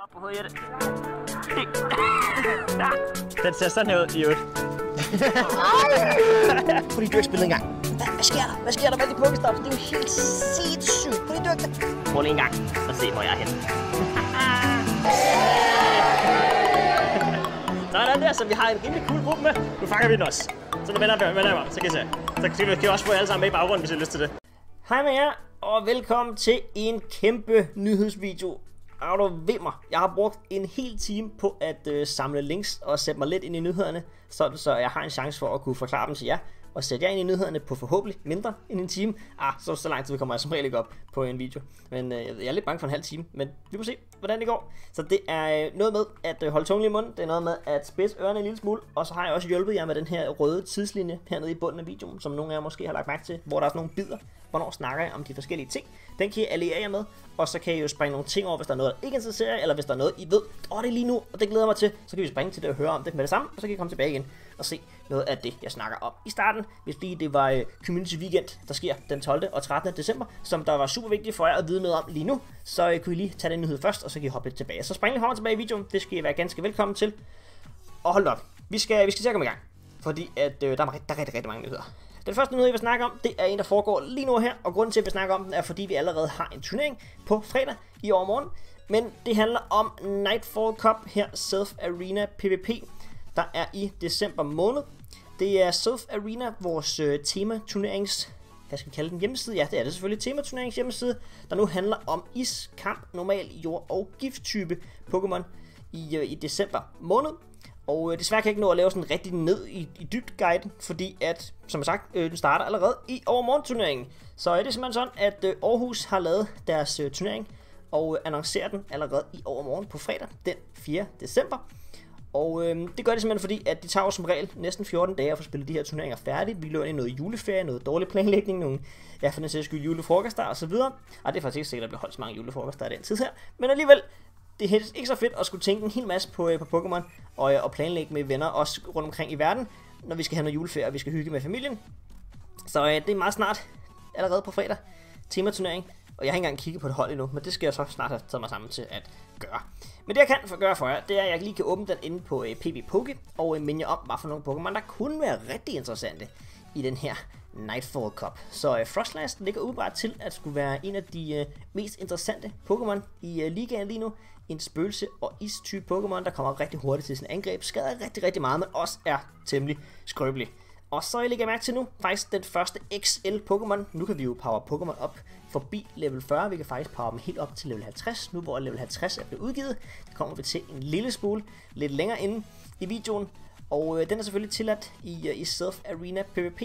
På hovedet, Jette. Den ser sådan her ud i øvrigt. Fordi du ikke spillet engang. Hvad sker der? Hvad sker der med de Pokestop? Det er jo helt sindssygt. Fordi du ikke... Prøv lige en gang, og se hvor jeg er henne. Sådan der, så vi har en rimelig cool gruppe med. Nu fanger vi den også. Så nu vender vi, så kan I se. Så kan vi også få alle sammen med i baggrunden, hvis I har lyst til det. Hej med jer, og velkommen til en kæmpe nyhedsvideo. Er du ved mig? Jeg har brugt en hel time på at samle links og sætte mig lidt ind i nyhederne, så jeg har en chance for at kunne forklare dem til jer. Og sætte jer ind i nyhederne på forhåbentlig mindre end en time. Så lang tid kommer jeg som regel ikke op på en video. Men jeg er lidt bange for en halv time. Men vi må se, hvordan det går. Så det er noget med at holde tungen i munden. Det er noget med at spidse ørerne en lille smule. Og så har jeg også hjulpet jer med den her røde tidslinje hernede i bunden af videoen, som nogle af jer måske har lagt mærke til, hvor der er sådan nogle bidder. Hvornår snakker jeg om de forskellige ting. Den kan I alliere jer med. Og så kan I jo springe nogle ting over, hvis der er noget, der ikke interesserer jer, eller hvis der er noget, I ved, det er lige nu, og det glæder mig til. Så kan vi springe til det og høre om det med det samme, og så kan I komme tilbage igen og se noget af det, jeg snakker om i starten. Hvis det var Community Weekend, der sker den 12. og 13. december, som der var super vigtigt for jer at vide noget om lige nu, så kunne I lige tage den nyhed først, og så kan I hoppe lidt tilbage. Så spring lige tilbage i videoen, det skal I være ganske velkommen til. Og hold op, vi skal til at komme i gang, fordi at, der er rigtig mange nyheder. Den første nyhed, jeg vil snakke om, det er en, der foregår lige nu her, og grunden til, at vi snakker om den, er, fordi vi allerede har en turnering på fredag i overmorgen. Men det handler om Nightfall Cup her, Self Arena PvP, der er i december måned. Det er Self Arena, vores tematurnerings, hvad skal vi kalde den, hjemmeside? Ja, det er det selvfølgelig, tematurnerings hjemmeside, der nu handler om iskamp, normal, jord og gifttype Pokémon i december måned. Og desværre kan jeg ikke nå at lave sådan rigtig ned i dybdeguiden, fordi at, som sagt, den starter allerede i overmorgen-turneringen. Så det er simpelthen sådan, at Aarhus har lavet deres turnering og annoncerer den allerede i overmorgen på fredag, den 4. december. Og det gør det simpelthen fordi, at de tager jo som regel næsten 14 dage at få spillet de her turneringer færdigt. Vi løber ind i noget juleferie, noget dårlig planlægning, nogle, ja, for den sags skyld julefrokoster og så videre. Og det er faktisk ikke sikkert, at der bliver holdt så mange julefrokoster i den tid her. Men alligevel, det er ikke så fedt at skulle tænke en hel masse på Pokémon og planlægge med venner også rundt omkring i verden, når vi skal have noget juleferie og vi skal hygge med familien. Så det er meget snart, allerede på fredag, tematurnering. Og jeg har ikke engang kigget på det hold endnu, men det skal jeg så snart have taget mig sammen til at gøre. Men det jeg kan gøre for jer, det er, at jeg lige kan åbne den inde på PvPoke og minde jer om, hvad for nogle Pokémon, der kunne være rigtig interessante i den her Nightfall Cup. Så Froslass ligger umiddelbart til at skulle være en af de mest interessante Pokémon i ligaen lige nu. En spøgelse og istype Pokémon, der kommer rigtig hurtigt til sin angreb, skader rigtig meget, men også er temmelig skrøbelig. Og så lægger jeg mærke til nu, faktisk den første XL Pokémon. Nu kan vi jo power Pokémon op forbi level 40. Vi kan faktisk power dem helt op til level 50, nu hvor level 50 er blevet udgivet. Det kommer vi til en lille smule lidt længere inde i videoen. Og den er selvfølgelig tilladt i Self Arena PvP.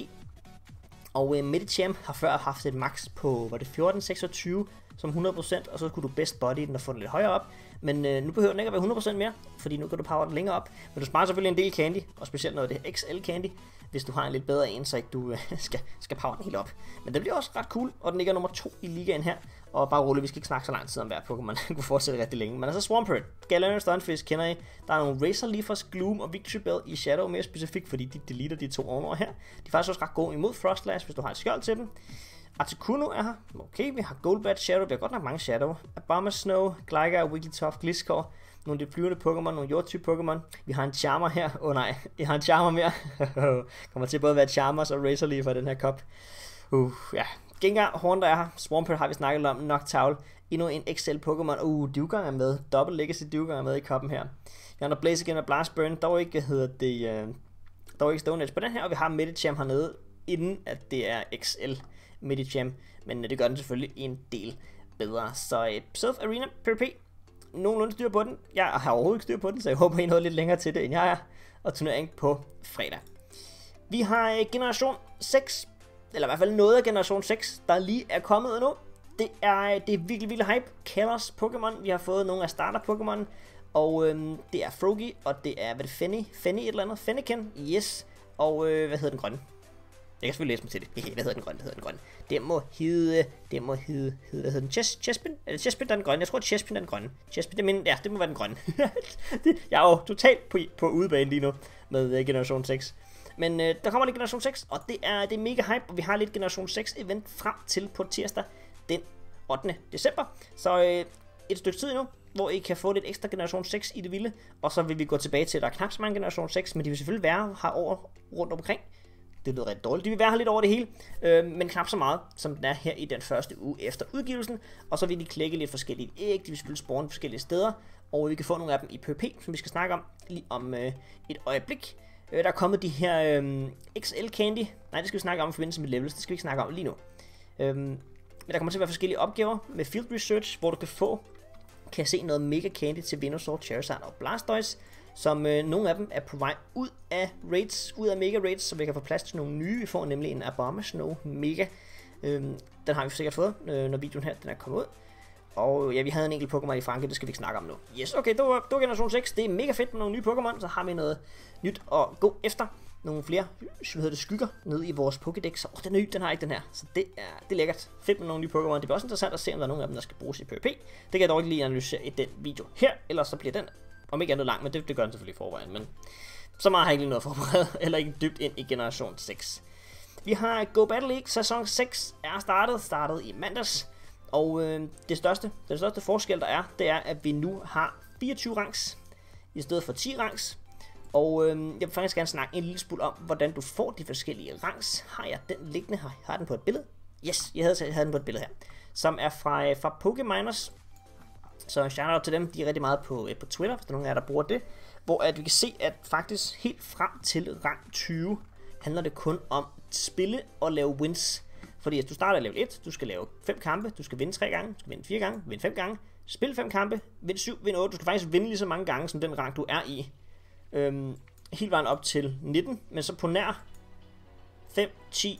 Og Medicham har før haft et max på, var det 1426 som 100%, og så kunne du best body den og få den lidt højere op. Men nu behøver den ikke at være 100% mere, fordi nu kan du power den længere op. Men du sparer selvfølgelig en del candy, og specielt noget af det XL candy, hvis du har en lidt bedre en, så ikke du skal power den helt op. Men den bliver også ret cool, og den ligger nummer 2 i ligaen her. Og bare roligt, vi skal ikke snakke så lang tid om hver Pokémon, den kunne fortsætte rigtig længe. Men altså Swampert, Galarian Stunfisk kender I. Der er nogle Razor Leafers, Gloom og Victory Bell i Shadow mere specifikt, fordi de deleter de to ovenover her. De er faktisk også ret gode imod Froslass, hvis du har et skjold til dem. Articuno er her. Okay, vi har Golbat, Shadow, vi har godt nok mange Shadow. Abomasnow, Gligar, Wigglytuff, Gliscor. Nogle af de flyvende Pokémon, nogle jordtype Pokémon. Vi har en Charmer her. Nej, jeg har en Charmer mere. Kommer til både at være Charmers og Razor Leaf i den her cup. Ja. Gengar, Horn, er her. Swampert har vi snakket om. Noctowl. Endnu en XL Pokémon. Dewgang er med. Double Legacy Dewgang er med i cuppen her. Vi har Blaziken og Blastburn. Dog ikke, dog ikke Stone Edge på den her. Og vi har Medicham hernede, inden at det er XL Medicham. Men det gør den selvfølgelig en del bedre. Så Self Arena PvP. Nogenlunde styr på den. Jeg har overhovedet ikke styr på den, så jeg håber, I nåede lidt længere til det, end jeg er. Og turnering på fredag. Vi har generation 6, eller i hvert fald noget af generation 6, der lige er kommet nu. Det er virkelig hype. Kalos Pokémon. Vi har fået nogle af starter Pokémon. Og det er Froakie, og det er, Fenny et eller andet. Fennekin, yes. Og hvad hedder den grønne? Jeg kan selvfølgelig læse mig til det. Hvad hedder den grønne? Det må hedde, hvad hedder den? Chespin? Er det Chespin, der er den grønne? Jeg tror, Chespin er den grønne. Chespin, det må være den grønne. Jeg er jo totalt på udebane lige nu med generation 6. Men der kommer lidt generation 6, og det er mega hype, og vi har lidt generation 6 event frem til på tirsdag den 8. december. Så et stykke tid endnu. hvor I kan få lidt ekstra generation 6 i det vilde. Og så vil vi gå tilbage til, at der er knap så mange generation 6, men de vil selvfølgelig være her rundt omkring. Det lyder rigtig dårligt. De vil være her lidt over det hele, men knap så meget, som den er her i den første uge efter udgivelsen. Og så vil de klække lidt forskellige æg, de vil selvfølgelig spawne forskellige steder, og vi kan få nogle af dem i PvP, som vi skal snakke om lige om et øjeblik. Der er kommet de her XL Candy. Nej, det skal vi snakke om i forbindelse med levels, det skal vi ikke snakke om lige nu. Men der kommer til at være forskellige opgaver med Field Research, hvor du kan se noget Mega Candy til Venusaur, Charizard og Blastoise, som nogle af dem er på vej ud af Mega Raids, så vi kan få plads til nogle nye. Vi får nemlig en Abomasnow Mega. Den har vi sikkert fået, når videoen her den er kommet ud. Og ja, vi havde en enkelt Pokémon i Frankrig, det skal vi ikke snakke om nu. Yes, okay, det var generation 6. Det er mega fedt med nogle nye Pokémon, så har vi noget nyt at gå efter. Nogle flere, skygger nede i vores Pokédex. Den er ny, den har ikke den her. Så det er lækkert. Fedt med nogle nye Pokémon. Det bliver også interessant at se, om der er nogle af dem, der skal bruges i PvP. Det kan jeg dog ikke lige analysere i den video her, ellers så bliver den, om ikke andet lang, men det gør den selvfølgelig i forvejen. Men så meget har jeg ikke lige noget forberedt, eller ikke dybt ind i generation 6. Vi har Go Battle League, sæson 6 er startet i mandags. Og den største forskel der er, det er, at vi nu har 24 ranks i stedet for 10 ranks. Og jeg vil faktisk gerne snakke en lille smule om, hvordan du får de forskellige ranks. Har jeg den liggende her? Har den på et billede? Yes, jeg havde den på et billede her. Som er fra Pokéminers. Så shout out til dem, de er rigtig meget på Twitter, hvis der er nogen af jer, der bruger det. Hvor at vi kan se, at faktisk helt frem til rang 20 handler det kun om at spille og lave wins. Fordi at du starter at level 1, du skal lave 5 kampe, du skal vinde 3 gange, du skal vinde 4 gange, vinde 5 gange, spille 5 kampe, vinde 7, vinde 8. Du skal faktisk vinde lige så mange gange, som den rang du er i. Helt vejen op til 19, men så på nær 5, 10,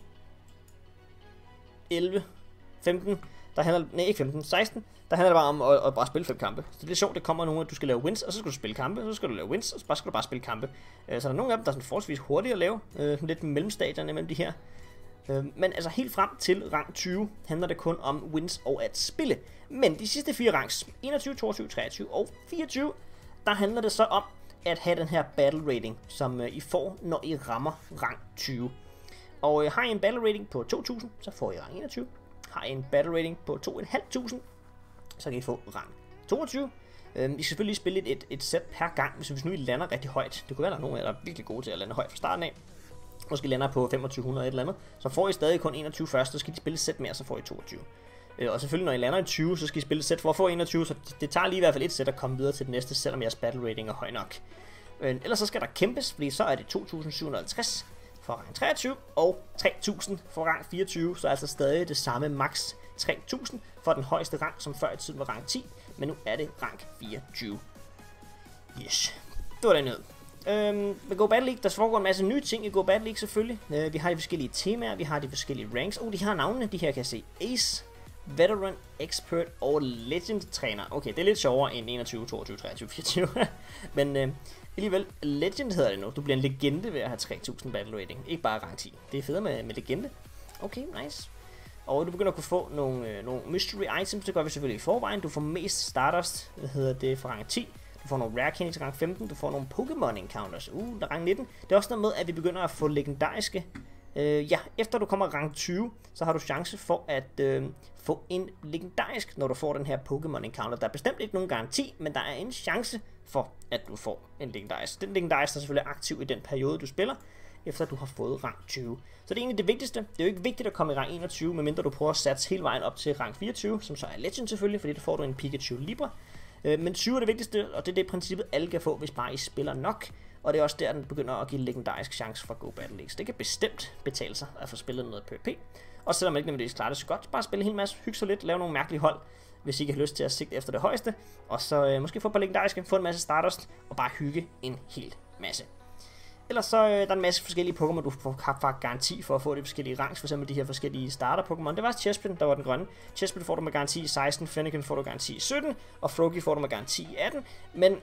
11, 15, der handler, nej ikke 15, 16, der handler det bare om at bare spille 5 kampe. Så det er sjovt, det kommer nogle, at du skal lave wins, og så skal du spille kampe, så skal du lave wins, og så skal du bare spille kampe. Så der er nogle af dem, der er sådan forholdsvis hurtige at lave, lidt mellemstadierne mellem de her. Men altså helt frem til rang 20 handler det kun om wins og at spille. Men de sidste 4 ranks, 21, 22, 23 og 24, der handler det så om at have den her battle rating, som I får, når I rammer rang 20. Og har I en battle rating på 2000, så får I rang 21. Har I en battle rating på 2500, så kan I få rang 22. I skal selvfølgelig spille et sæt per gang, hvis nu I lander rigtig højt. Det kunne være, der er nogen af jer, der er virkelig gode til at lande højt fra starten af. Måske lander på 2500 et eller andet. Så får I stadig kun 21 først, så skal I spille et sæt mere, så får I 22. Og selvfølgelig når I lander i 20, så skal I spille et sæt for at få 21, så det tager lige i hvert fald et sæt at komme videre til det næste, selvom jeres battle rating er høj nok. Ellers så skal der kæmpes, fordi så er det 2750 for rang 23 og 3000 for rang 24, så altså stadig det samme max 3000 for den højeste rang, som før i tiden var rang 10, men nu er det rang 24. Yes, det var det ned. Med Go Battle League, der foregår en masse nye ting i Go Battle League selvfølgelig. Vi har de forskellige temaer, vi har de forskellige ranks. De har navnene, de her kan jeg se. Ace, Veteran, Expert og Legend Træner. Okay, det er lidt sjovere end 21, 22, 23, 24. Men alligevel, Legend hedder det nu. Du bliver en legende ved at have 3000 battle rating. Ikke bare rang 10. Det er federe med legende. Okay, nice. Og du begynder at kunne få nogle mystery items. Det gør vi selvfølgelig i forvejen. Du får mest Stardust, for rang 10. Du får nogle Rare Candy til rang 15, du får nogle Pokémon Encounters, der er rang 19. Det er også noget med, at vi begynder at få legendariske. Efter du kommer rang 20, så har du chance for at få en legendarisk, når du får den her Pokémon Encounter. Der er bestemt ikke nogen garanti, men der er en chance for, at du får en legendarisk. Den legendarisk er selvfølgelig aktiv i den periode, du spiller, efter du har fået rang 20. Så det er egentlig det vigtigste. Det er jo ikke vigtigt at komme i rang 21, medmindre du prøver at satse hele vejen op til rang 24, som så er Legend selvfølgelig, fordi der får du en Pikachu Libre. Men 20 er det vigtigste, og det er det princippet alle kan få, hvis bare I spiller nok. Og det er også der, den begynder at give legendarisk chance for Go Battle League. Så det kan bestemt betale sig at få spillet noget PvP. Og selvom man ikke nødvendigvis klarer det så godt, bare spille en hel masse, hygge sig lidt, lave nogle mærkelige hold, hvis I ikke har lyst til at sigte efter det højeste. Og så måske få et par legendariske, få en masse Stardust, og bare hygge en hel masse. Ellers så der er en masse forskellige Pokémon, du får garanti for at få de forskellige ranks, for eksempel de her forskellige starter-Pokémon. Det var Chespin, der var den grønne. Chespin får du med garanti i 16, Fennekin får du garanti i 17, og Froakie får du med garanti i 18. Men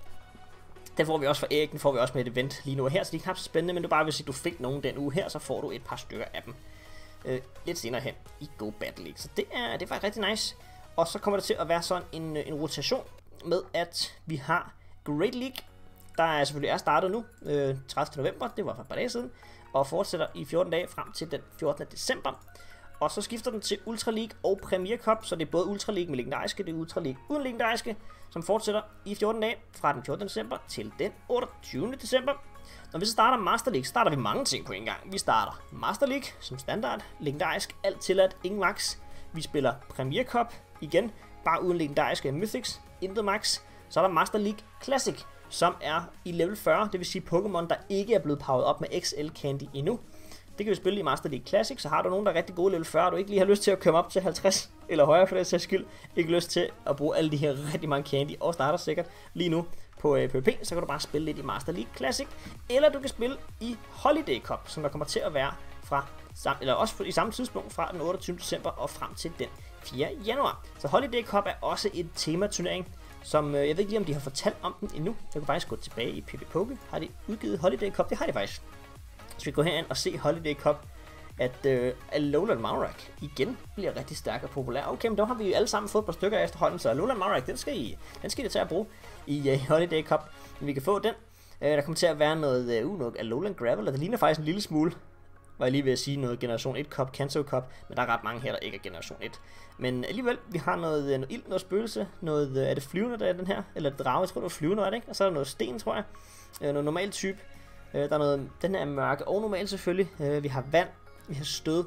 den får vi også fra Erik, den får vi også med et event lige nu her, så de er knap så spændende, men du bare hvis du fik nogen den uge her, så får du et par stykker af dem lidt senere hen i Go Battle League. Så det er faktisk rigtig nice. Og så kommer det til at være sådan en rotation med, at vi har Great League, der selvfølgelig er startet nu, 30. november, det var for et par dage siden, og fortsætter i 14 dage frem til den 14. december. og så skifter den til Ultra League og Premier Cup, så det er både Ultra League med legendariske, det er Ultra League uden legendariske, som fortsætter i 14 dage fra den 14. december til den 28. december. Når vi så starter Master League, starter vi mange ting på en gang. Vi starter Master League som standard, legendarisk, alt tilladt, ingen max. Vi spiller Premier Cup, igen, bare uden legendariske Mythics, intet max. Så er der Master League Classic, som er i level 40, det vil sige Pokémon, der ikke er blevet powered op med XL Candy endnu. Det kan vi spille i Master League Classic, så har du nogen, der er rigtig gode level 40, og du ikke lige har lyst til at komme op til 50 eller højere for det sags skyld, ikke lyst til at bruge alle de her rigtig mange candy, og starter sikkert lige nu på PvP, så kan du bare spille lidt i Master League Classic, eller du kan spille i Holiday Cup, som der kommer til at være fra, eller også i samme tidspunkt fra den 28. december og frem til den 4. januar. Så Holiday Cup er også et tematurnering, som jeg ved ikke lige, om de har fortalt om den endnu. Jeg kan faktisk gå tilbage i PvPoke. Har de udgivet Holiday Cup? Det har de faktisk. Så vi går herind og se Holiday Cup, at Alolan Marowak igen bliver rigtig stærk og populær. Okay, men der har vi jo alle sammen fået et par stykker efterhånden, så Alolan Marowak, den skal I tage at bruge i Holiday Cup. Men vi kan få den. Der kommer til at være noget Alolan Gravel, og det ligner faktisk en lille smule, var jeg lige ved at sige noget Generation 1 Cup, Kanto Cup, men der er ret mange her, der ikke er Generation 1. Men alligevel, vi har noget ild, noget spøgelse, noget, er det flyvende, der er den her? Eller drage, jeg tror det var flyvende, er det ikke? Og så er der noget sten, tror jeg. Noget normal type. Der er noget, den her er mørke og normal selvfølgelig. Vi har vand, vi har stød.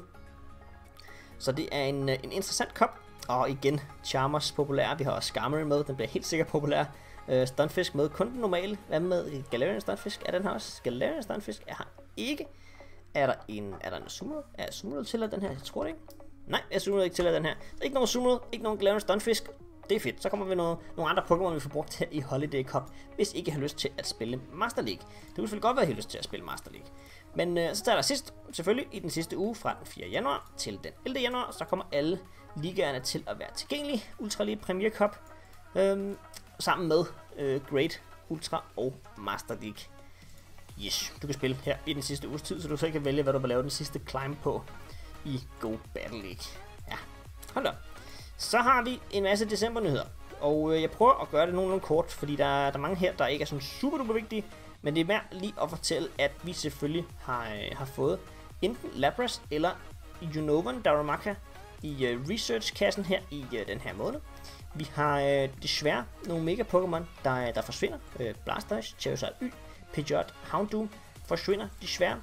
Så det er en interessant cup. Og igen, Charmers populær. Vi har også Skarmory med, den bliver helt sikkert populær. Stunfisk med, kun den normale. Hvad med Galarian Stunfisk? Er den her også? Galarian Stunfisk er her ikke. Er der en Summerl? Er Summerl til den her? Jeg tror det ikke. Nej, jeg Summerl ikke til den her. Der er ikke nogen Summerl, ikke nogen Galarian Stunfisk. Det er fedt. Så kommer vi nogle andre Pokémon, vi får brugt her i Holiday Cup, hvis I ikke har lyst til at spille Master League. Det kunne selvfølgelig godt være, at I har lyst til at spille Master League. Men så tager der sidst, selvfølgelig i den sidste uge, fra den 4. januar til den 11. januar, så kommer alle ligaerne til at være tilgængelige. Ultra League, Premier Cup, sammen med Great, Ultra og Master League. Yes, du kan spille her i den sidste uges tid, så du så kan vælge, hvad du vil lave den sidste climb på i Go Battle League. Ja, hold da. Så har vi en masse decembernyheder, og jeg prøver at gøre det nogenlunde kort, fordi der er mange her, der ikke er sådan super duper vigtige, men det er værd lige at fortælle, at vi selvfølgelig har fået enten Lapras eller Unovan Darumaka i research-kassen her i den her måned. Vi har desværre nogle mega Pokémon, der forsvinder. Blastoise, Charizard Y, Pidgeot, Houndoom forsvinder desværre.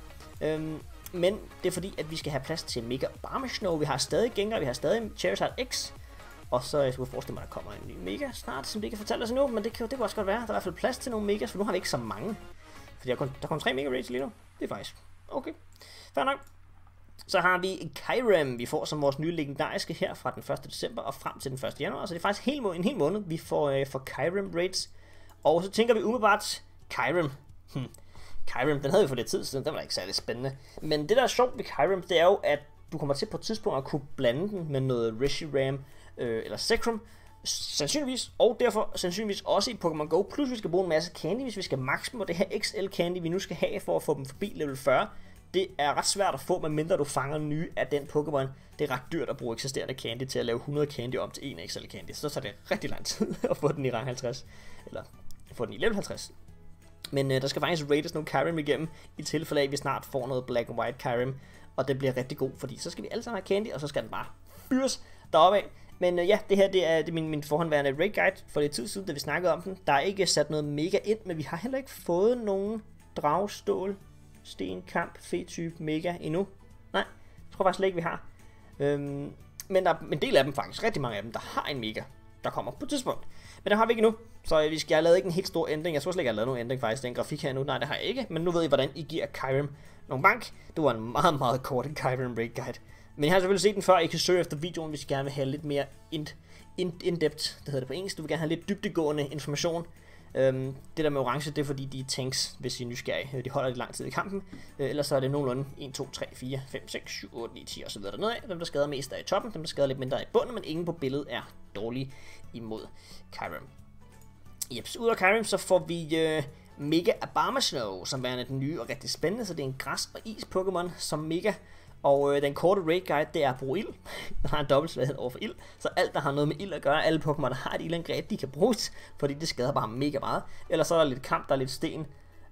Men det er fordi, at vi skal have plads til Mega Barmasnow. Vi har stadig Gengar, vi har stadig Charizard X. Og så jeg skulle forestille mig, at der kommer en ny Mega snart, som det ikke kan fortælle os endnu. Men det kan også godt være. Der er i hvert fald plads til nogle Megas, for nu har vi ikke så mange. Fordi der kommer 3 Mega Raids lige nu. Det er faktisk okay. Fair nok. Så har vi Kyurem, vi får som vores nye legendariske her fra den 1. december og frem til den 1. januar. Så det er faktisk en hel måned, vi får Kyurem Raids. Og så tænker vi umiddelbart, Kyurem. Kyurem, den havde vi for lidt tid siden, den var ikke særlig spændende. Men det der er sjovt ved Kyurem, det er jo, at du kommer til på et tidspunkt at kunne blande den med noget Reshiram eller Zekrom. Sandsynligvis, og derfor sandsynligvis også i Pokémon Go. Plus vi skal bruge en masse candy, hvis vi skal max dem, og det her XL candy, vi nu skal have for at få dem forbi level 40. Det er ret svært at få, medmindre du fanger nye af den Pokémon. Det er ret dyrt at bruge eksisterende candy til at lave 100 candy om til en XL candy. Så tager det rigtig lang tid at få den i rang 50, eller få den i level 50. Men der skal faktisk rates nogle Kyurem igennem, i tilfælde af, at vi snart får noget Black and White Kyurem. Og det bliver rigtig god, fordi så skal vi alle sammen have candy, og så skal den bare fyres deroppe af. Men ja, det her det er min forhåndværende raid guide for lidt tid siden, da vi snakkede om den. Der er ikke sat noget mega ind, men vi har heller ikke fået nogen dragstål, sten, kamp, fe-type, mega endnu. Nej, jeg tror faktisk slet ikke, vi har. Men der er en del af dem faktisk, rigtig mange af dem, der har en mega, der kommer på et tidspunkt. Men der har vi ikke endnu, så jeg har lavet ikke en helt stor ændring. Jeg tror slet ikke, jeg har lavet nogen ændring faktisk, den grafik her nu. Nej, det har jeg ikke, men nu ved I, hvordan I giver Kyurem nogle bank. Det var en meget, meget kort Kyurem raid guide. Men jeg har selvfølgelig set den før, I kan søge efter videoen, hvis I gerne vil have lidt mere in-depth, det hedder det på engelsk. Du vil gerne have lidt dybdegående information. Det der med orange, det er fordi de er tanks, hvis I er nysgerrige. De holder lidt lang tid i kampen. Ellers så er det nogenlunde 1, 2, 3, 4, 5, 6, 7, 8, 9, 10 og så videre dernede af. Dem der skader mest er i toppen, dem der skader lidt mindre i bunden, men ingen på billedet er dårlige imod Kyurem. Jeps, ud af Kyurem så får vi Mega Barmasnow, som er den nye og rigtig spændende, så det er en græs- og is-Pokémon som Mega. Og den korte raid guide, det er at bruge ild. Der har en dobbeltslaget over for ild. Så alt, der har noget med ild at gøre, alle Pokémon, der har et ildangreb, de kan bruges, fordi det skader bare mega meget. Ellers så er der lidt kamp, der er lidt sten,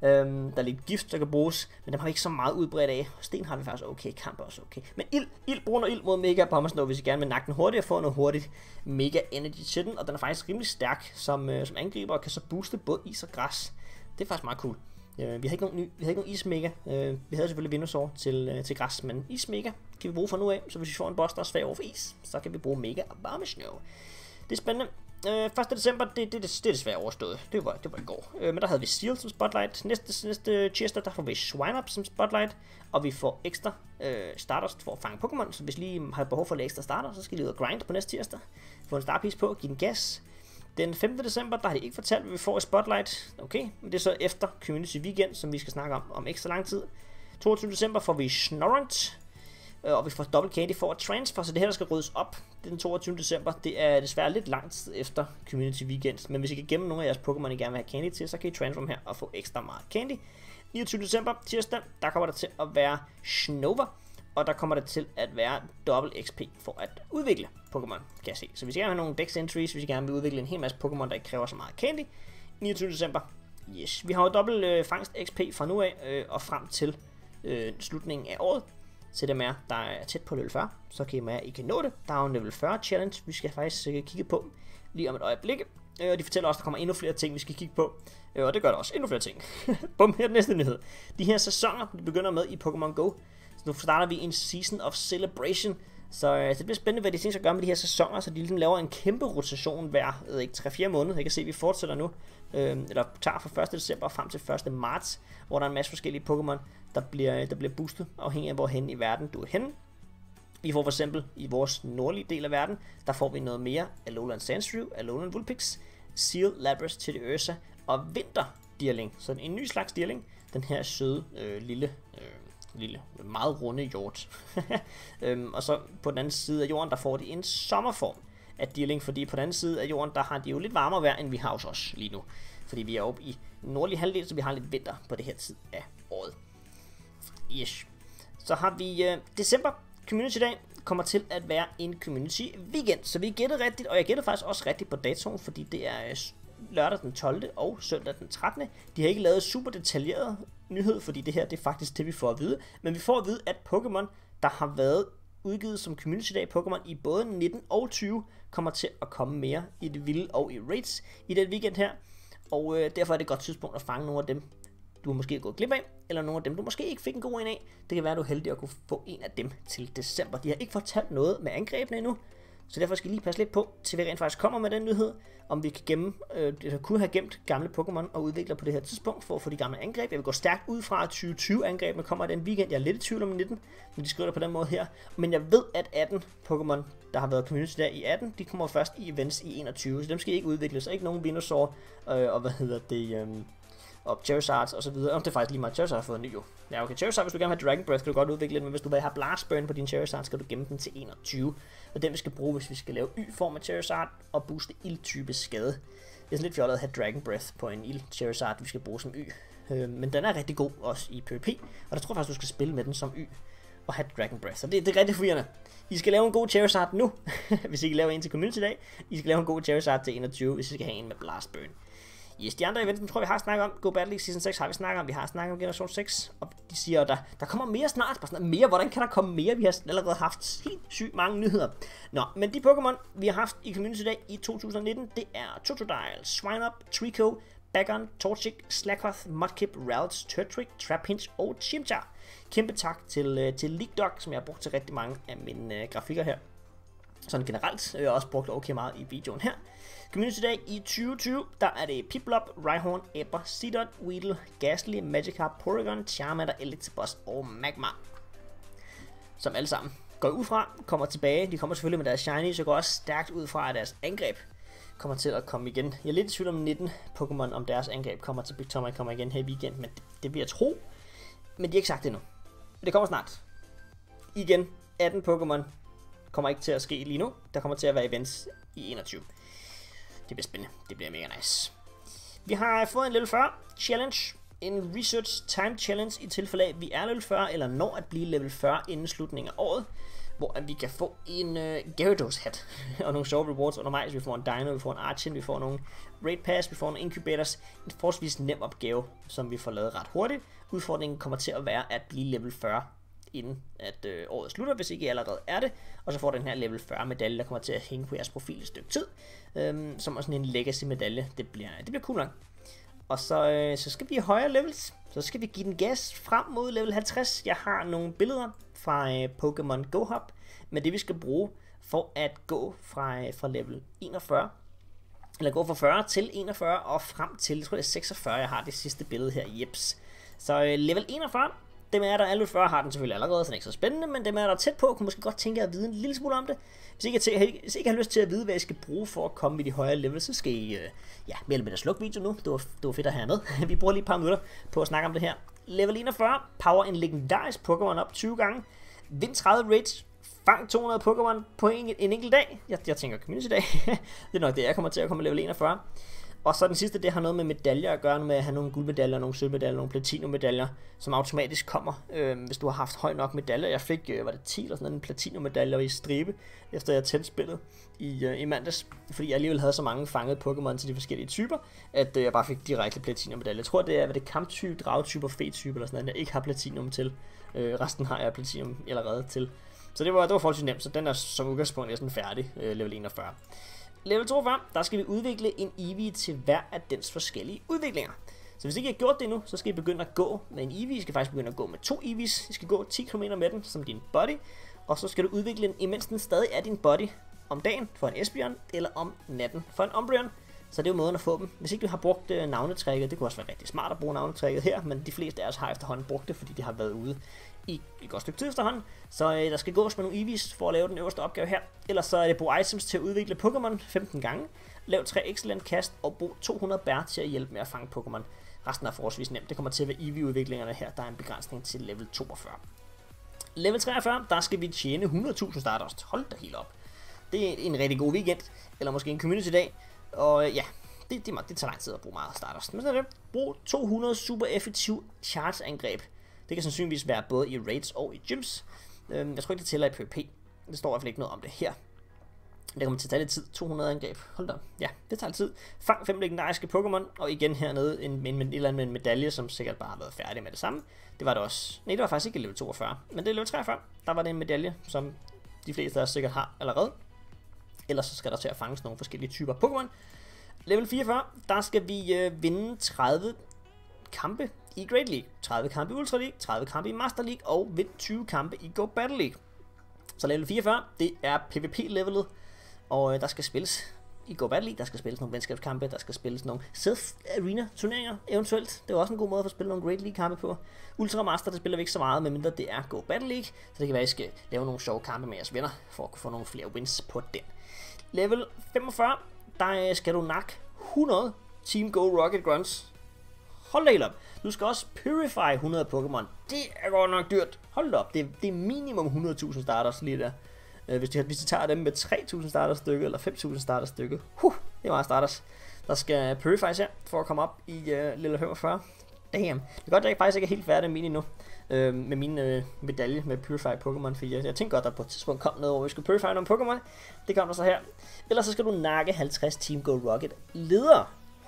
Der er lidt gift, der kan bruges, men dem har vi ikke så meget udbredt af. Sten har vi faktisk okay, kamp er også okay. Men brug noget ild mod Mega Bombersnow, hvis I gerne vil nakke den hurtigt og få noget hurtigt Mega Energy til den. Og den er faktisk rimelig stærk som angriber og kan så booste både is og græs. Det er faktisk meget cool. Vi har ikke nogen ismega. Vi havde selvfølgelig Venusaur til græs, men ismega kan vi bruge fra nu af. Så hvis vi får en boss, der er svag over for is, så kan vi bruge Mega Bombersnow. Det er spændende. 1. december, det er desværre overstået. Det var i går. Men der havde vi Seal som spotlight. Næste tirsdag, der får vi Swinub som spotlight. Og vi får ekstra starters for at fange Pokémon. Så hvis lige har behov for at lægge ekstra starter, så skal I lige ud og grind på næste tirsdag. Få en starpiece på, give den gas. Den 5. december, der har de ikke fortalt, hvad vi får i spotlight. Okay, men det er så efter Community Weekend, som vi skal snakke om ekstra lang tid. 22. december får vi Snorunt. Og vi får dobbelt candy for at transfer, så det her der skal ryddes op den 22. december. Det er desværre lidt langt efter Community Weekend, men hvis I kan gemme nogle af jeres Pokémon, I gerne vil have candy til, så kan I transforme her og få ekstra meget candy. 29. december, tirsdag, der kommer der til at være Snover, og der kommer der til at være dobbelt XP for at udvikle Pokémon, kan jeg se. Så hvis I gerne vil have nogle Dex Entries, hvis I gerne vil udvikle en hel masse Pokémon, der ikke kræver så meget candy, 29. december, yes. Vi har jo dobbelt fangst XP fra nu af og frem til slutningen af året. Til dem der er tæt på level 40, så kan I kan nå det. Der er jo en level 40 challenge, vi skal faktisk kigge på lige om et øjeblik. Og de fortæller også, at der kommer endnu flere ting, vi skal kigge på. Og det gør der også, endnu flere ting. Bum, her er den næste nyhed. De her sæsoner, de begynder med i Pokémon Go. Så nu starter vi en Season of Celebration. Så det bliver spændende, hvad de tænker at gøre med de her sæsoner, så de ligesom laver en kæmpe rotation hver 3-4 måneder. Jeg kan se, at vi fortsætter nu, eller tager fra 1. december frem til 1. marts, hvor der er en masse forskellige Pokémon, der bliver boostet, afhængig af hvorhen i verden du er henne. Vi får for eksempel i vores nordlige del af verden, der får vi noget mere Alolan Sandshrew, Alolan Vulpix, Seal, Lapras, Teddiursa og Vinterdirling. Så en ny slags dirling, den her søde lille, meget runde hjort. Og så på den anden side af jorden, der får de en sommerform af dirling, fordi på den anden side af jorden, der har de jo lidt varmere vejr, end vi har hos os lige nu. Fordi vi er oppe i den nordlige halvdel, så vi har lidt vinter på det her tid af året. Yes. Så har vi december, Community Day, kommer til at være en Community Weekend. Så vi gættede rigtigt, og jeg gættede faktisk også rigtigt på datoen, fordi det er lørdag den 12. og søndag den 13. De har ikke lavet super detaljeret nyhed, fordi det her det er faktisk det, vi får at vide. Men vi får at vide, at Pokémon, der har været udgivet som Community Day Pokémon i både 19 og 20, kommer til at komme mere i det vilde og i raids i den weekend her. Og derfor er det et godt tidspunkt at fange nogle af dem, du måske gået glip af, eller nogle af dem, du måske ikke fik en god en af. Det kan være, at du er heldig at kunne få en af dem til december. De har ikke fortalt noget med angrebene endnu, så derfor skal I lige passe lidt på, til vi rent faktisk kommer med den nyhed, om vi kan gemme, kunne have gemt gamle Pokémon og udvikle på det her tidspunkt for at få de gamle angreb. Jeg vil gå stærkt ud fra, at 2020 angrebene kommer den weekend. Jeg er lidt i tvivl om 19, men de skriver det på den måde her. Men jeg ved, at 18 Pokémon, der har været community der i 18, de kommer først i events i 21, så dem skal I ikke udvikle. Så ikke nogen Venusaur og Charizard og så videre. Det er faktisk lige meget, Charizard har fået en ny jo. Ja, okay, Charizard, hvis du gerne vil have Dragon Breath, kan du godt udvikle den, men hvis du vil have Blast Burn på din Charizard, skal du gemme den til 21. Og den vi skal bruge, hvis vi skal lave Y-form af Charizard og booste ildtype skade. Det er sådan lidt fjollet at have Dragon Breath på en ild Charizard, vi skal bruge som Y. Men den er rigtig god også i PvP, og der tror jeg faktisk, du skal spille med den som Y og have Dragon Breath. Så det er rigtig forvirrende. I skal lave en god Charizard nu, hvis I kan lave en til Community Day. I skal lave en god Charizard til 21, hvis I skal have en med Blast Burn. Yes, de andre events, tror vi har snakket om. Go Battle League Season 6 har vi snakket om. Vi har snakket om Generation 6. Og de siger, at der kommer mere snart. Bare sådan, mere? Hvordan kan der komme mere? Vi har allerede haft helt sygt mange nyheder. Nå, men de Pokémon, vi har haft i Community Day i 2019, det er Totodile, Swinub, Trico, Bagon, Torchic, Slackoth, Mudkip, Ralts, Turtwig, Trapinch og Chimchar. Kæmpe tak til League som jeg har brugt til rigtig mange af mine grafikker her. Sådan generelt, jeg har også brugt okay meget i videoen her. Community Day i 2020, der er det Piplup, Rhyhorn, Eber, Seedot, Weedle, Gastly, Magikarp, Porygon, Charmander, Electabuzz og Magmar. Som alle sammen går ud fra, kommer tilbage. De kommer selvfølgelig med deres shiny, så går også stærkt ud fra, at deres angreb kommer til at komme igen. Jeg er lidt i tvivl om 19 Pokémon, om deres angreb kommer til Big Tom og kommer igen her i weekend, men det vil jeg tro. Men de har ikke sagt det endnu. Det kommer snart. Igen, 18 Pokémon kommer ikke til at ske lige nu. Der kommer til at være events i 21. Det bliver spændende. Det bliver mega nice. Vi har fået en level 40 challenge. En research time challenge i tilfælde af, at vi er level 40 eller når at blive level 40 inden slutningen af året. hvor vi kan få en Gyarados hat og nogle sjove rewards undervejs. Vi får en Dino, vi får en Archen, vi får nogle Raid Pass, vi får nogle Incubators. En forholdsvis nem opgave, som vi får lavet ret hurtigt. Udfordringen kommer til at være at blive level 40, inden at året slutter, hvis ikke I allerede er det. Og så får den her level 40 medalje, der kommer til at hænge på jeres profil et stykke tid. Som er sådan en legacy medalje. Det bliver cool nok. Og så skal vi i højere levels. Så skal vi give den gas frem mod level 50. Jeg har nogle billeder fra Pokémon Go Hub, med det vi skal bruge for at gå fra level 41, eller gå fra 40 til 41 og frem til, jeg tror det er 46, jeg har det sidste billede her, jeps. Så level 41, dem er der alle 40 har den selvfølgelig allerede, så det er ikke så spændende, men dem er der tæt på, kunne måske godt tænke at vide en lille smule om det. Hvis ikke har lyst til at vide, hvad I skal bruge for at komme i de højere levels, så skal I mere eller mindre slukke video nu. Det var fedt at have med. Vi bruger lige et par minutter på at snakke om det her. Level 41, power en legendarisk Pokémon op 20 gange, vind 30 raids, fang 200 Pokémon på en enkelt dag. Jeg tænker community dag. Det er nok det, jeg kommer til at komme level 41. Og så den sidste, det har noget med medaljer at gøre, med at have nogle guldmedaljer, nogle sølvmedaljer, nogle platinummedaljer, som automatisk kommer, hvis du har haft høj nok medaljer. Jeg fik, var det 10 eller sådan noget, en platinummedalje i stribe, efter jeg tændte spillet i mandags. Fordi jeg alligevel havde så mange fangede Pokémon til de forskellige typer, at jeg bare fik direkte platinummedalje. Jeg tror, det er kamptype, dragtype og fe-type eller sådan noget, jeg ikke har platinum til. Resten har jeg platinum allerede til. Så det var forholdsvis nemt, så den er som udgangspunkt næsten færdig, level 41. Level 42, der skal vi udvikle en Eevee til hver af dens forskellige udviklinger. Så hvis ikke I har gjort det endnu, så skal I begynde at gå med en Eevee. I skal faktisk begynde at gå med 2 Eevees. I skal gå 10 km med den som din body. Og så skal du udvikle den, imens den stadig er din body, om dagen for en Espeon, eller om natten for en Umbreon. Så det er jo måden at få dem. Hvis ikke du har brugt navnetrækket, det kunne også være rigtig smart at bruge navnetrækket her, men de fleste af os har efterhånden brugt det, fordi det har været ude i et godt stykke tid efterhånden. Så der skal gås med nogle Eevees for at lave den øverste opgave her. Ellers så er det brug items til at udvikle Pokémon 15 gange. Lav 3 excellent kast og brug 200 bær til at hjælpe med at fange Pokémon. Resten er forholdsvis nemt. Det kommer til at være Eevee-udviklingerne her. Der er en begrænsning til level 42. Level 43, der skal vi tjene 100.000 Stardust. Hold da helt op. Det er en rigtig god weekend, eller måske en community dag. Og ja, det tager lang tid at bruge meget Stardust. Men så er det. Brug 200 super effektiv charge-angreb. Det kan sandsynligvis være både i raids og i gyms. Jeg tror ikke, det tæller i PvP. Det står i hvert fald ikke noget om det her. Det kommer til at tage lidt tid. 200 angreb. Hold da. Ja, det tager lidt tid. Fang 5 legendariske Pokémon. Og igen hernede en eller anden medalje, som sikkert bare har været færdig med det samme. Det var det også. Nej, det var faktisk ikke level 42. Men det er level 43. Der var det en medalje, som de fleste af os sikkert har allerede. Ellers så skal der til at fanges nogle forskellige typer Pokémon. Level 44. Der skal vi vinde 30 kampe i Great League, 30 kampe i Ultra League, 30 kampe i Master League og vind 20 kampe i Go Battle League. Så level 44, det er PvP-levelet, og der skal spilles i Go Battle League, der skal spilles nogle venskabskampe, der skal spilles nogle Sith Arena turneringer eventuelt. Det er også en god måde at få spillet nogle Great League kampe på. Ultra Master, det spiller vi ikke så meget, medmindre det er Go Battle League, så det kan være, at I skal lave nogle sjove kampe med jeres venner, for at kunne få nogle flere wins på den. Level 45, der skal du nakke 100 Team Go Rocket Grunts. Hold da helt op. Du skal også purify 100 Pokémon. Det er godt nok dyrt. Hold da op. Det er minimum 100.000 starters lige der. Hvis de tager dem med 3.000 starters stykke, eller 5.000 starters stykke. Det er meget starters. Der skal purify her, for at komme op i level 45. Damn. Det er godt, at jeg faktisk ikke er helt færdig med endnu. Med min medalje med purify Pokémon. For jeg tænkte godt, at der på et tidspunkt kom noget, hvor vi skulle purify nogle Pokémon. Det kom der så her. Ellers så skal du nakke 50 Team Go Rocket ledere.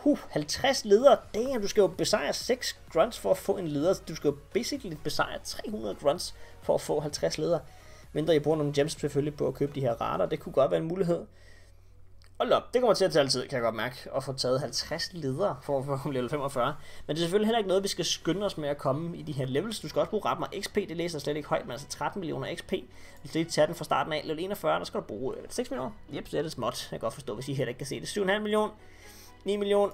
50 ledere. Damn, du skal jo besejre 6 grunts for at få en leder. Du skal jo basically besejre 300 grunts for at få 50 ledere. Mindre I bruger nogle gems selvfølgelig på at købe de her rater. Det kunne godt være en mulighed. Hold op, det kommer til at tage altid, kan jeg godt mærke, at få taget 50 ledere for at få level 45. Men det er selvfølgelig heller ikke noget, vi skal skynde os med at komme i de her levels. Du skal også bruge ret meget XP, det læser slet ikke højt, men altså 13 millioner XP. Hvis du tager den fra starten af level 41, der skal du bruge 6 millioner. Jep, så er det småt. Jeg kan godt forstå, hvis I heller ikke kan se det. 7,5 millioner. 9 millioner,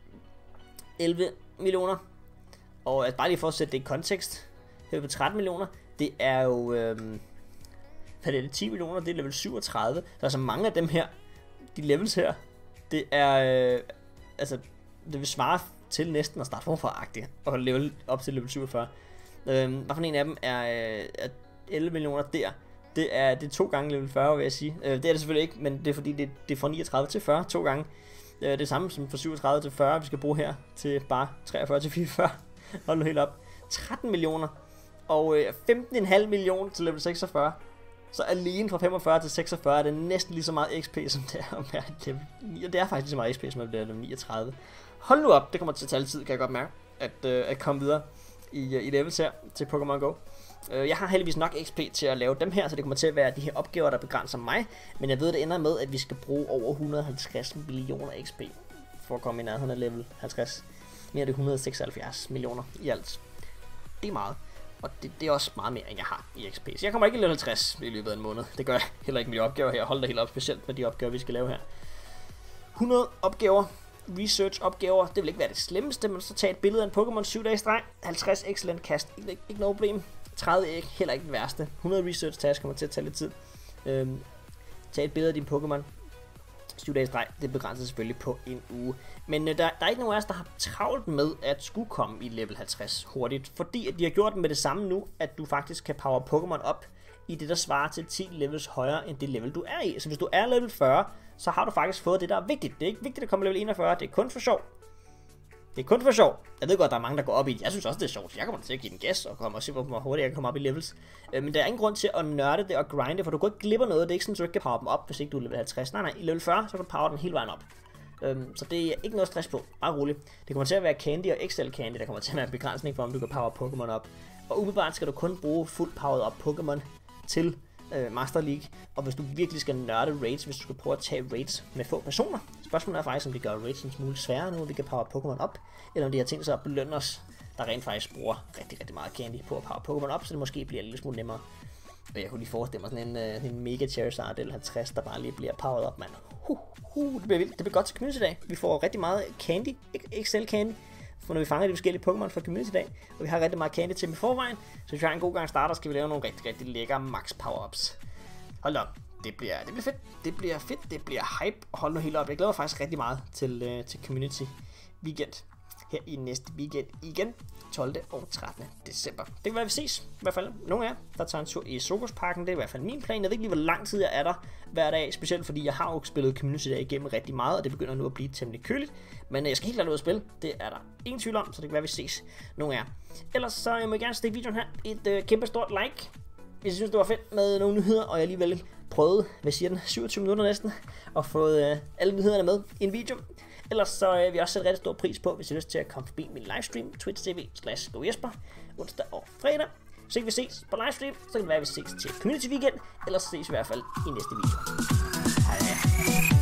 11 millioner, og bare lige for at sætte det i kontekst, her på 13 millioner, det er jo, hvad er det, 10 millioner, det er level 37, så altså mange af dem her, de levels her, det er, altså, det vil svare til næsten at starte forfra-agtigt, og level op til level 47. Hvad for en af dem er 11 millioner der, det er 2 gange level 40, vil jeg sige. Det er det selvfølgelig ikke, men det er fordi, det er fra 39 til 40, 2 gange. Det er samme som fra 37 til 40, vi skal bruge her til bare 43 til 44. Hold nu helt op. 13 millioner og 15,5 millioner til level 46. Så alene fra 45 til 46 er det næsten lige så meget XP, som det er at være level 9. Og det er faktisk lige så meget XP, som at være level 39. Hold nu op, det kommer til at tage tid, kan jeg godt mærke, at komme videre i levels her til Pokémon Go. Jeg har heldigvis nok XP til at lave dem her, så det kommer til at være de her opgaver, der begrænser mig. Men jeg ved, det ender med, at vi skal bruge over 150 millioner XP for at komme i nærheden af level 50. Mere er det 176 millioner i alt. Det er meget. Og det er også meget mere, end jeg har i XP. Så jeg kommer ikke i level 50 i løbet af en måned. Det gør jeg heller ikke med de opgaver her. Jeg holder det helt op, specielt med de opgaver, vi skal lave her. 100 opgaver. Research-opgaver, det vil ikke være det slemmeste, men så tage et billede af en Pokémon 7 dage i streg, 50 excellent kast, ikke noget problem, 30 æg, heller ikke den værste, 100 research tasks kommer til at tage lidt tid, tage et billede af din Pokémon, 7 dage i streg, det begrænser selvfølgelig på en uge, men der er ikke nogen af os, der har travlt med at skulle komme i level 50 hurtigt, fordi at de har gjort det med det samme nu, at du faktisk kan power Pokémon op i det, der svarer til 10 levels højere end det level, du er i. Så hvis du er level 40, så har du faktisk fået det, der er vigtigt. Det er ikke vigtigt at komme level 41, det er kun for sjov. Det er kun for sjov. Jeg ved godt, der er mange, der går op i det. Jeg synes også, det er sjovt, så jeg kommer til at give den gas og komme og se, hvor hurtigt jeg kan komme op i levels. Men der er ingen grund til at nørde det og grinde, for du kan ikke glippe noget. Det er ikke sådan, at du ikke kan power dem op, hvis ikke du er level 50. Nej, i level 40, så kan du power den hele vejen op. Så det er ikke noget stress på. Bare roligt. Det kommer til at være Candy og XL Candy, der kommer til at være en begrænsning for, om du kan power Pokémon op. Og umiddelbart skal du kun bruge fuldt powered op Pokémon til Master League, og hvis du virkelig skal nørde raids, hvis du skal prøve at tage raids med få personer, spørgsmålet er faktisk, om de gør raids en smule sværere nu, hvor vi kan power Pokémon op, eller om de har tænkt sig at belønne os, der rent faktisk bruger rigtig meget candy på at power Pokémon op, så det måske bliver en lille smule nemmere. Og jeg kunne lige forestille mig sådan en Mega Charizard eller 50, der bare lige bliver powered op, mand. Det bliver vildt. Det bliver godt til Community Day. Vi får rigtig meget candy, XL Candy, for når vi fanger de forskellige Pokémon fra Community Day, og vi har rigtig meget candy til dem i forvejen, så hvis vi har en god gang starter, skal vi lave nogle rigtig lækre max power-ups. Hold op, det bliver fedt, det bliver hype, og hold nu helt op. Jeg glæder mig faktisk rigtig meget til Community Weekend her i næste weekend igen, 12. og 13. december. Det kan være, vi ses, i hvert fald nogle af jer, der tager en tur i Sokosparken. Det er i hvert fald min plan. Jeg ved ikke lige, hvor lang tid jeg er der hver dag, specielt fordi jeg har jo spillet Community Day igennem rigtig meget, og det begynder nu at blive temmelig køligt. Men jeg skal helt klart ud at spille, det er der ingen tvivl om, så det kan være, vi ses nogle af jer. Ellers så må jeg gerne stikke videoen her et kæmpe stort like, hvis I synes, det var fedt med nogle nyheder, og jeg alligevel prøvede, hvad siger den, 27 minutter næsten, og fået alle nyhederne med i en video. Ellers så vil jeg også sætte rigtig stor pris på, hvis I har lyst til at komme forbi min livestream, twitch.tv/GoJesper, onsdag og fredag. Så kan vi ses på livestream, så kan det være, at vi ses til Community Weekend, ellers ses vi i hvert fald i næste video. Hej.